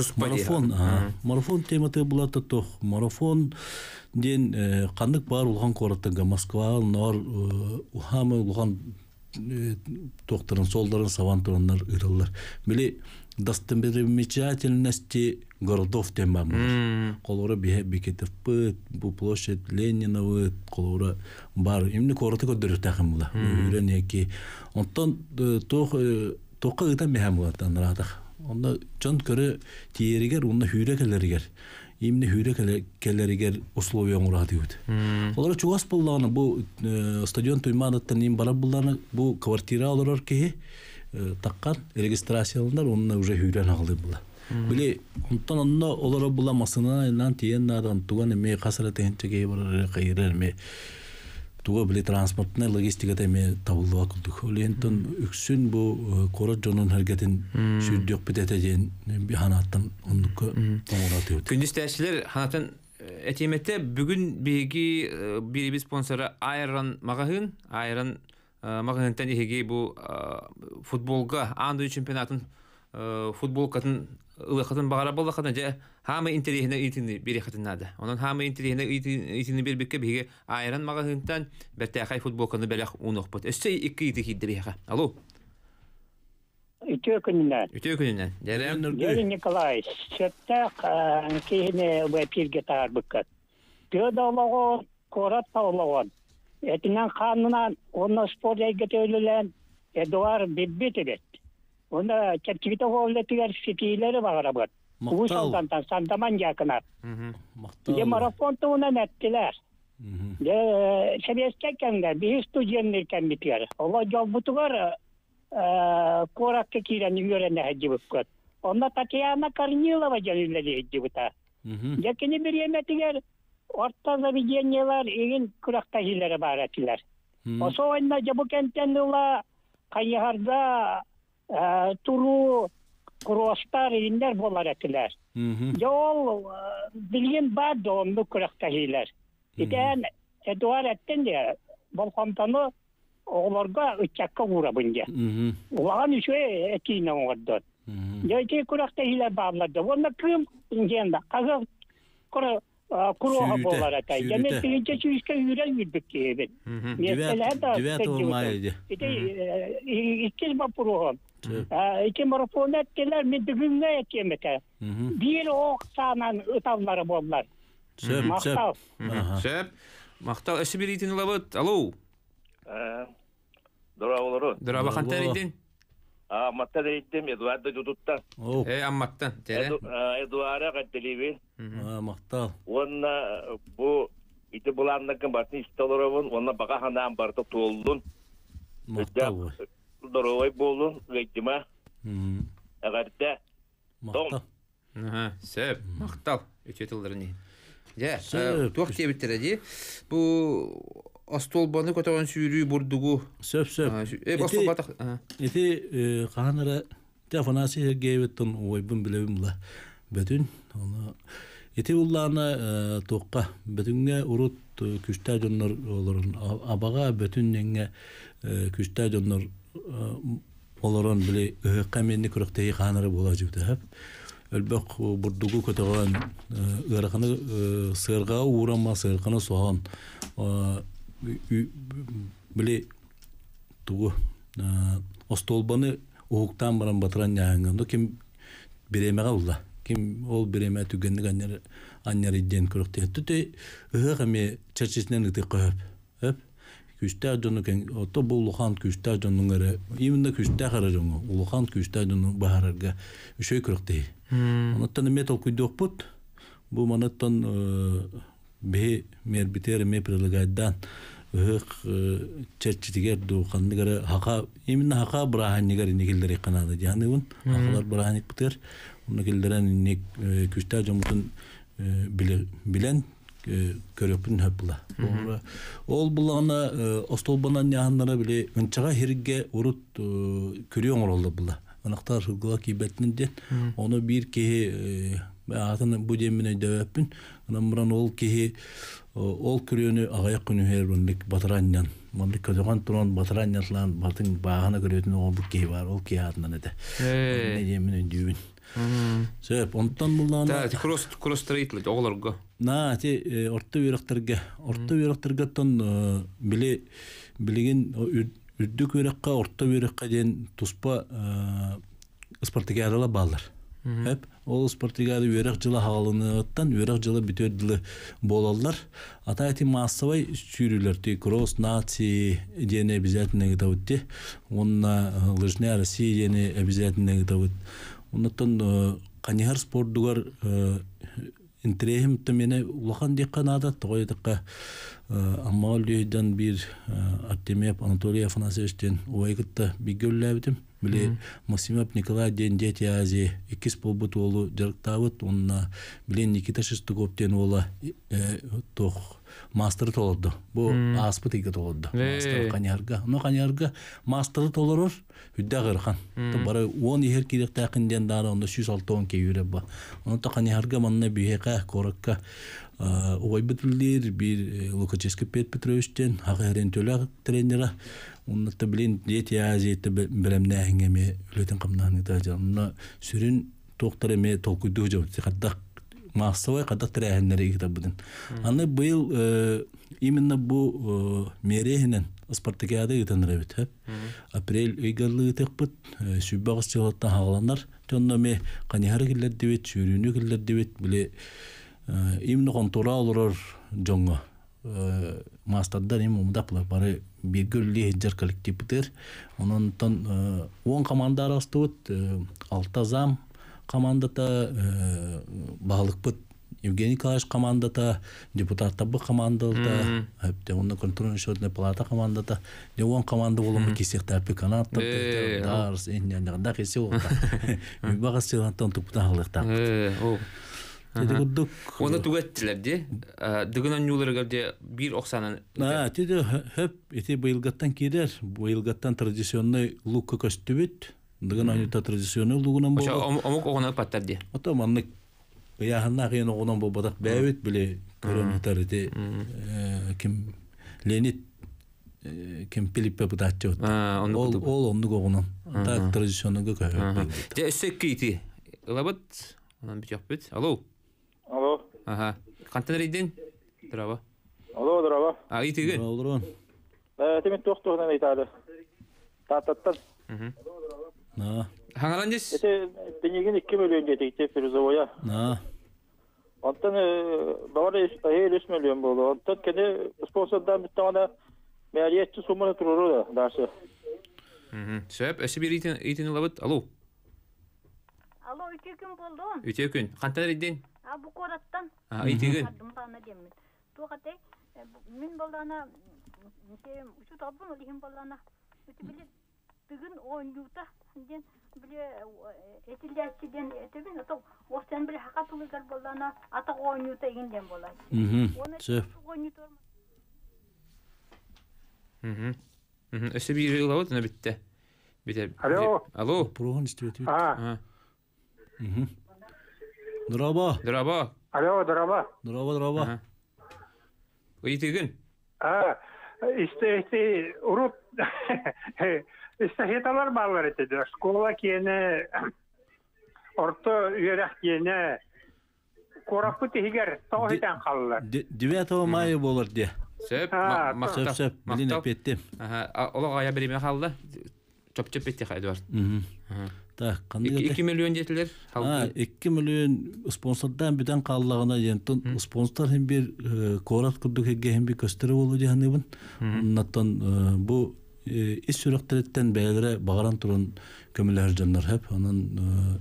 Марафон тематы була тох. Марафон ден кандык бар улган коротынга Москва, Нор, Ухама улган тохтарын солдарын савантураннар ырыллар. Били достопримечательности городов темам. Колора бекетов пыт, бу площадь Ленина колора бар. Именно короты көдөрү тахымла. Үрен яки. Онтон тоққа гытан мехамлатан радах. Онда жон көрө тиеригер, онда хүрекелеригер. Именно хүрекелеригер условия мурады үт. Олар чугас булланы бу стадион туйманаттан им бара булланы бу квартира алырар ки таккан регистрацияландар онна уже хүрен алды була. Биле онтан онда олар була масына нан тиен надан туган эме касара тенчеге бар кайрер ме туга биле транспортна логистика теме табылдыга кылдык. Олентон үксүн бу корот жонун харгетін сүрдүк битетеген биханаттан ондукка тоңораты өт. Күндүстәчләр ханатын этеметте бүгүн биги бири спонсору Айрон магазин, Айрон магазинтан иһиги бу футболга анды чемпионатын футболкатын ылыхатын багара боллахана же хама интерехне итини бири хатынады. Онун хама интерехне итини бербекке биге Айрон магазинтан бертәхай футболканы беләх унукпут. Өстө 2 ити хиддебеха. Алло. Үтө күннән. Дәрем Николаевич, чөттәк киһине вепирге тарбыккат. Төдәләгән, корат таулаган. Этинен ханынан онны спорт әйгәтөлелән Эдуард Биббитебет. Онда чәтките голлетигәр ситиләре багара бат. Бу шалдандан Сандаман якына. Де марафон туна нәттеләр. Де шәбескәкәндә би студентлар кәмбитәр. Алла җалбутугар коракка кирән йөрәнә һәҗибеккәт. Онда Татьяна Корнилова җәлиләре һәҗибета. Якыны бер ямәтигәр орта заведениялар еген күрәктә һиләре бар әтиләр. Осоенда җабукәнтән ула кайярда туру куростар индер болар әтиләр. Җол билген бар донды күрәктә һиләр. Итән Эдуард әттәндә балконтаны оғларға үтчәкка ұра бұнде. Оған үші әкейіне оғырды. Жайке күрәқті хилер бағылады. Онда кім үнгенді. Қазақ құруға болар әтай. Және тегенше сүйіске үйрен үйдік кейбін. Девят олмайды. Иккіз бапыруғым. Ики марафон әттелер мен дүгінге әкеметі. Bir оқсанан ұталары болар. Сөп. Мақтал әші бір итін ұлабыд. Алло. Дұрауылыру. Дұрауы қантар едің? Амматтан еттім, Эдуарды жұдыттан. Амматтан, тәрі? Эдуары қаттелевен. Мақтал. Онна бұл ити бұланнакын батын исталырауын, онна бақа ханан бартып туылдың. Мақтал бұл. Дұрауай болдың, ғайттіма. Әғарда. Мақтал. Сөп, мақтал. Өтетілдіріне. Туақ тебіттір әде. Бұл Астолбаны көтәгән сүйрүү бурдугу. Сөп. Астолбатак. Эти ханара Афанасий Геветтон ойбун билебим була. Бөтүн аны эти улланы тоққа бөтүнгө урут күстә жоннор олорун абага бөтүнгө күстә жоннор олорун биле каменни көрөктөй ханара була жибде. Әлбәк бурдугу көтәгән ыракны сырга урама сырканы соған биле тугу Остолбаны уктан баран батыран яңганда ким биремега улла ким ол биреме түгенник аннер иден көрөктө төтө ыгаме чачесинен ыты кып күстә донукен ото булухан күстә донунгары именно күстә харажыңы улухан күстә дону баһарга үшөй көрөктө онтан метал күйдөк бут бу манаттан бе мербитер ме прилагайдан чечтигер ду кандыгара хака именно хака браханнигер никилдери канады жаныбын хакалар браханик битер уну килдерен ник күстә жомутун билен көрөпүн хөпла. Ол булана остолбанан яһаннара биле ынчага хирге урут көрөң оролду була. Анактар хылгыла кибетнинде оны бир кеһи атын бу демине дөпүн. Анамран ол кеһи ол көрөнү агаяк күнү хербүндик батараннан. Мамлык көзөгөн туран батараннарлан батын багына көрөтүн ол кеһи бар. Ол кеһи атынан эде. Не демине дүйүн. Сөп, онтан булланы... Да, кросс-стрейтли, оғыларга. На, те, орта үйрақтырға тон білеген үрдік үйраққа, орта үйраққа ден туспа спартакиадала балар. Ол спартакиады үйрақ жылы хағалынығыттан, үйрақ жылы бүтөділі болалар. Ата әти массавай сүйрілер, кросс, наци дені обязательно гітауытте. Онна лыжная Россия дені обязательно гітауыт. Оннан қанихар спорттугар интерехим төмене улахан декан адат тоғайтыққа аммағал дүйден бір Артемьев Анатолий Афанасьевичтен уайгытта бигөлләбітім. Біле Максимов Николай ден дети Азия 2 полбут олу жарықтауыт. Онна білен Никита Шестуковтен ола тоқ мастер толырды. Бұл аспыт еге толырды. Мастер қанярға. Но қанярға мастері толырыр үдді ғырхан. Бары 10 ехер керек тәқінден дары онда 106 кейірі ба. Онда қанярға манна бүйеқа, қорыққа Ой бітілдер, бір Лукачевский Пет Петровичтен, Хақайрен Төлі тренера. Онда білен дети Азияты білімді әңгеме өлетін қамнағын Онда сүрін тоқтар әме толкүйді өжі. Қаддақ массовай қаддақ тірәхінлері кітабыдың. Аны бұл именно бұл мерехінен спартакиады үтінір өт. Апрель өйгарлы үтіқпіт, сүйбағыз чығылаттан хағаланар. Тонна ме қанихары келер девет, сүйріні келер девет, біле именно контура олырыр жоңға. Мастардар им умдапла бары биргөлли жар коллективдер. Онтон 10 команда арастыбыт, 6 зам командата багылыкпыт. Евгений Николаевич командата, депутаттар бу командалда, онда контрольно-счетная палата командата, 10 команда болымы кесектер канаттар, дарс, эннянда кесе олда. Багас чылантан тупта халыкта. Оны түгеттілер де, дүгінен юлырығар де бір оқсанын... Теде хөп, ете байылғаттан керер, байылғаттан традиционный лука көстібет, дүгінен юта традиционный лугынан болды. Омық оғынан паттар де? Ото манны яғынна қиын оғынан болбадақ бәует біле көрін ұтар ете, кім Леонид, кім Пилиппе бұтатчы өт. Ол ондық оғынан, так традиционныйға көйіп. Де өссек кейті, ұлабыт, онан бүт яқпыт. Алло? Алло. Ага. Қантан рейден? Дұрава. Алло, дұрава. Айтығын? Алдырон. Темен тоқтығынан айтады. Таттаттан. Хаңаран дес? Денеген 2 миллион жетекте Фирузовоя. Онтан бавары 3 миллион болды. Онтан кәне спонсордан біттіғана мәриетті суманы тұрыры да дарсы. Сөп, әсі бір ейтін ұлабыт. Алло. Алло, 2 күн болды. 2 күн. Қантан рейден? Bu korattan. Айтығын? Bana demin. Tuğate, min balana, şu tabun olihim balana. Bile bugün oynuyordu. Den bile etilyaçiden etebin. O sen bile hakat oluyor balana. Ata oynuyordu inden balay. Söp. Öse bir yıl oldu ne bitti? Alo. Alo. Proğun istiyordu. Дұрава. Алло, дұрава. Дұрава. Өйтігін? Урут эстафеталар балар етеді. Школа кені, орта үйерек кені, қорапы тегер тоғытан қалылар. 9 мая болыр де. Сөп, Сөп, білін әпеттім. Олаға ая береме қалды? Чоп-чоп етті қайды бар. 2 миллион жетілер? 2 миллион спонсордан бүтен қалылағына ентін спонсор hem bir korat kurduk hem bir gösteri oldu diyenibin. Ondan bu iş sürekletten belirle bağıran turun kömürler canlar hep. Onun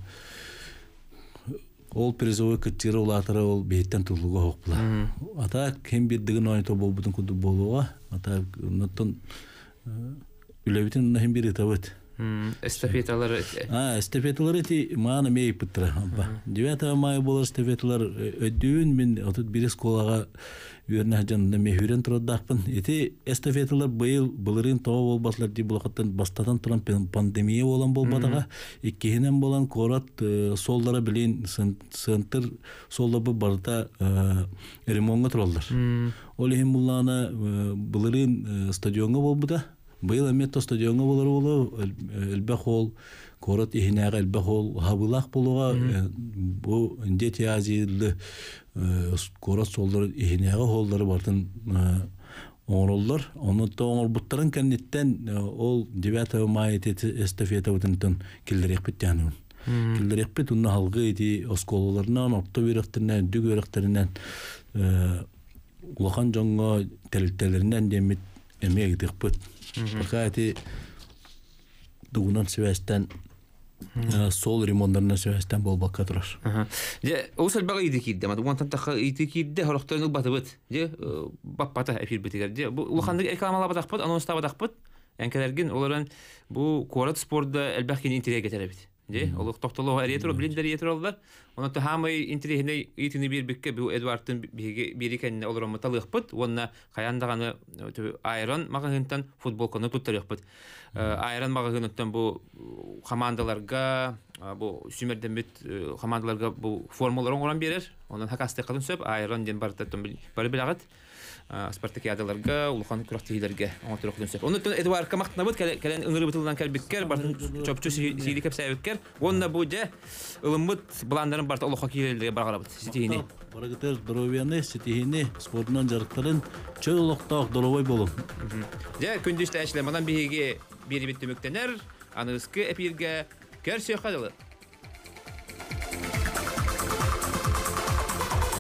ol prizovu kıtçırı olatırı ol beyitten tutuluğu hoqpula. Ata hem bir dıgın oynatı bol bütün kudu boluğa. Ata ondan ülebitin hem bir itavet. Эстафеталар. Эстафеталар эти маана мей пытра. 9 мая болар эстафеталар өдүүн мен отут бир школага үйрөнө жанында мехүрен турдакпын. Эти эстафеталар быйыл былырын тоо болбаслар ди булакаттан бастадан туран пандемия болан болбадага иккенен болан корат солдара билин сынтыр солдабы барда ремонтга туралдар. Ол эм буллана былырын стадионга болбуда. Быйыл эметто стадионга болор болу элбехол корот ихинага элбехол хабылак болуга бу индет язылы корот солдор ихинага холдары бартын оңроллар. Оны тоңор буттарын кеннеттен ол 9 мая эстафета бүтүнтөн килдирекпит жаныбын. Килдирекпит уна халгы эти осколаларынан, опто биректеринен, дүг биректеринен улахан жоңго телтелеринен демит эмегдикпит. Пока эти дугунан связтан сол ремонтдарына связтан болбакка турар. Же осал бага идикидде, ма дугунан тантаха идикидде хорохторны батыбыт. Же баппата эфир битигер. Же улаханды экламала батакпыт, анонста батакпыт. Энкелерген оларан бу корат спортда элбахин интерьеге теребит. Же олук токтолого эретро блиндер етролдар. Оны тамай интерьене итини бирбекке бу Эдвардтын бирикенне олар маталыкпыт. Онна каяндаганы айрон магагынтан футболканы туттарыкпыт. Айрон магагынтан бу командаларга бу сүмерден бит командаларга бу формаларын оран берер. Онан хакасты кылын сөп айрон ден бартаттан бары билагат. Спартакиадаларга, улухан күрәктәйләргә аңлатырак дөнсәп. Оны Эдуард Камактна бит кәлән ыңгыры битылдан кәлбиккәр, бартын чөпчө силикәп сәбәткәр. Онна бу дә ылымбыт буландарын барта улуха килеләргә баргарабыт. Ситене. Барагытыр здоровьяны, ситене, спортнан жарыктарын чөйлөктак доловой болу. Дә көндүштә эшләмәдән биге бирибит төмөктәнәр, аныскы эпиргә кәрсә хәлле.